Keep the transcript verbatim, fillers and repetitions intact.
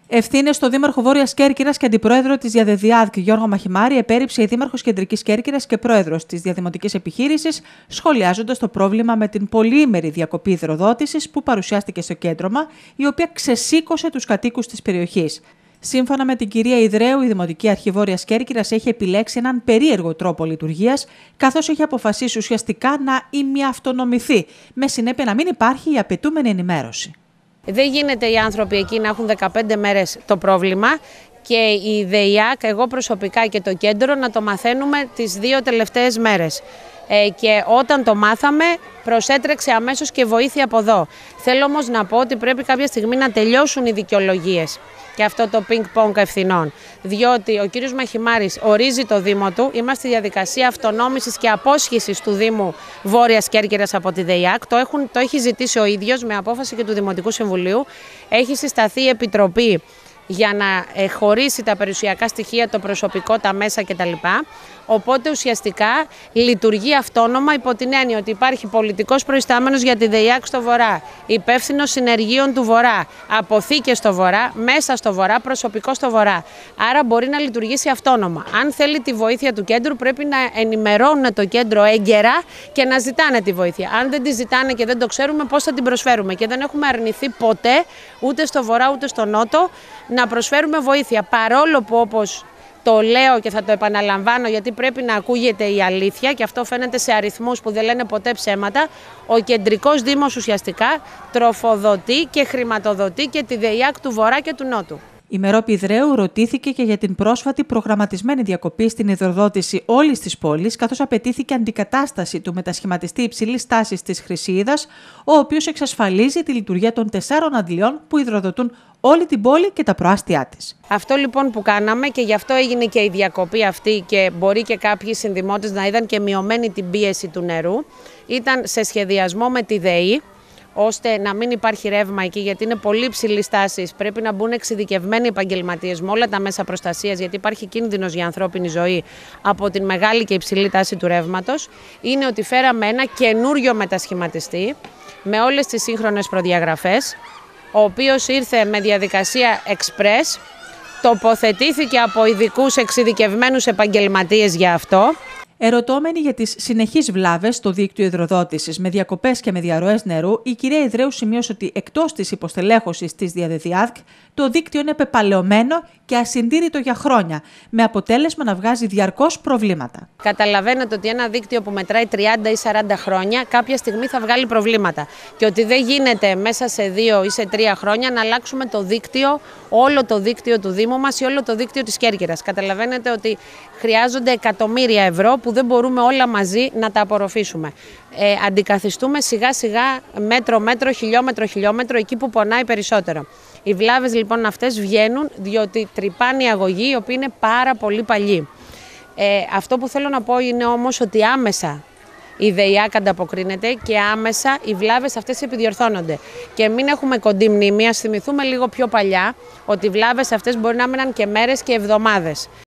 Ευθύνες στο Δήμαρχο Βόρειας Κέρκυρας και Αντιπρόεδρο της ΔΙΑΔΕΔΙΑΔΚ Γιώργο Μαχημάρη επέριψε η Δήμαρχος Κεντρικής Κέρκυρας και Πρόεδρος της Διαδημοτικής Επιχείρησης, σχολιάζοντας το πρόβλημα με την πολυήμερη διακοπή υδροδότησης που παρουσιάστηκε στο κέντρωμα, η οποία ξεσήκωσε τους κατοίκους της περιοχής. Σύμφωνα με την κυρία Ιδρέου, η Δημοτική Αρχή Βόρειας Κέρκυρας έχει επιλέξει έναν περίεργο τρόπο λειτουργίας, καθώς έχει αποφασίσει ουσιαστικά να ημιαυτονομηθεί, με συνέπεια να μην υπάρχει η απαιτούμενη ενημέρωση. Δεν γίνεται οι άνθρωποι εκεί να έχουν δεκαπέντε μέρες το πρόβλημα και η ΔΕΙΑΚ, εγώ προσωπικά και το κέντρο, να το μαθαίνουμε τις δύο τελευταίες μέρες. Ε, και όταν το μάθαμε, προσέτρεξε αμέσως και βοήθεια από εδώ. Θέλω όμως να πω ότι πρέπει κάποια στιγμή να τελειώσουν οι δικαιολογίες και αυτό το πινκ-πονγκ ευθυνών. Διότι ο κύριος Μαχημάρης ορίζει το Δήμο του, είμαστε στη διαδικασία αυτονόμησης και απόσχησης του Δήμου Βόρειας Κέρκυρας από τη ΔΕΙΑΚ. Το, έχουν, το έχει ζητήσει ο ίδιος με απόφαση και του Δημοτικού Συμβουλίου. Έχει συσταθεί η Επιτροπή για να ε, χωρίσει τα περιουσιακά στοιχεία, το προσωπικό, τα μέσα κτλ. Οπότε ουσιαστικά λειτουργεί αυτόνομα υπό την έννοια ότι υπάρχει πολιτικός προϊστάμενος για τη ΔΕΙΑΚ στο Βορρά, υπεύθυνος συνεργείων του Βορρά, αποθήκες στο Βορρά, μέσα στο Βορρά, προσωπικό στο Βορρά. Άρα μπορεί να λειτουργήσει αυτόνομα. Αν θέλει τη βοήθεια του κέντρου, πρέπει να ενημερώνουν το κέντρο έγκαιρα και να ζητάνε τη βοήθεια. Αν δεν τη ζητάνε και δεν το ξέρουμε, πώς θα την προσφέρουμε. Και δεν έχουμε αρνηθεί ποτέ, ούτε στο Βορρά ούτε στο Νότο, να προσφέρουμε βοήθεια. Παρόλο που, όπως το λέω και θα το επαναλαμβάνω, γιατί πρέπει να ακούγεται η αλήθεια και αυτό φαίνεται σε αριθμούς που δεν λένε ποτέ ψέματα, ο κεντρικός Δήμος ουσιαστικά τροφοδοτεί και χρηματοδοτεί και τη ΔΕΙΑΚ του Βορρά και του Νότου. Η Μερόπη Ιδρέου ρωτήθηκε και για την πρόσφατη προγραμματισμένη διακοπή στην υδροδότηση όλης της πόλης, καθώς απαιτήθηκε αντικατάσταση του μετασχηματιστή υψηλής τάσης της Χρυσίδας, ο οποίος εξασφαλίζει τη λειτουργία των τεσσάρων αντλιών που υδροδοτούν όλη την πόλη και τα προάστια της. Αυτό λοιπόν που κάναμε και γι' αυτό έγινε και η διακοπή αυτή και μπορεί και κάποιοι συνδημότες να είδαν και μειωμένη την πίεση του νερού, ήταν σε σχεδιασμό με τη ΔΕΗ, ώστε να μην υπάρχει ρεύμα εκεί, γιατί είναι πολύ υψηλή τάση. Πρέπει να μπουν εξειδικευμένοι επαγγελματίες με όλα τα μέσα προστασίας, γιατί υπάρχει κίνδυνος για ανθρώπινη ζωή από την μεγάλη και υψηλή τάση του ρεύματος. Είναι ότι φέραμε ένα καινούριο μετασχηματιστή με όλες τις σύγχρονες προδιαγραφές, ο οποίος ήρθε με διαδικασία express, τοποθετήθηκε από ειδικούς εξειδικευμένους επαγγελματίες για αυτό. Ερωτώμενη για τις συνεχείς βλάβες στο δίκτυο υδροδότησης με διακοπές και με διαρροές νερού, η κυρία Ιδρέου σημείωσε ότι εκτός της υποστελέχωσης της ΔΙΑΔΕΔΙΑΔΚ, το δίκτυο είναι πεπαλαιωμένο και ασυντήρητο για χρόνια, με αποτέλεσμα να βγάζει διαρκώς προβλήματα. Καταλαβαίνετε ότι ένα δίκτυο που μετράει τριάντα ή σαράντα χρόνια κάποια στιγμή θα βγάλει προβλήματα και ότι δεν γίνεται μέσα σε δύο ή σε τρία χρόνια να αλλάξουμε το δίκτυο, όλο το δίκτυο του Δήμου μας ή όλο το δίκτυο της Κέρκυρας. Καταλαβαίνετε ότι χρειάζονται εκατομμύρια ευρώ που δεν μπορούμε όλα μαζί να τα απορροφήσουμε. Ε, αντικαθιστούμε σιγά σιγά μέτρο μέτρο, χιλιόμετρο χιλιόμετρο εκεί που πονάει περισσότερο. Οι βλάβες λοιπόν αυτές βγαίνουν διότι τρυπάνε η αγωγή, η οποία είναι πάρα πολύ παλιή. Ε, αυτό που θέλω να πω είναι όμως ότι άμεσα η ΔΕΙΑΚ ανταποκρίνεται και άμεσα οι βλάβες αυτές επιδιορθώνονται. Και μην έχουμε κοντή μνήμη, ας θυμηθούμε λίγο πιο παλιά ότι οι βλάβες αυτές μπορεί να έμεναν και μέρες και εβδομάδες.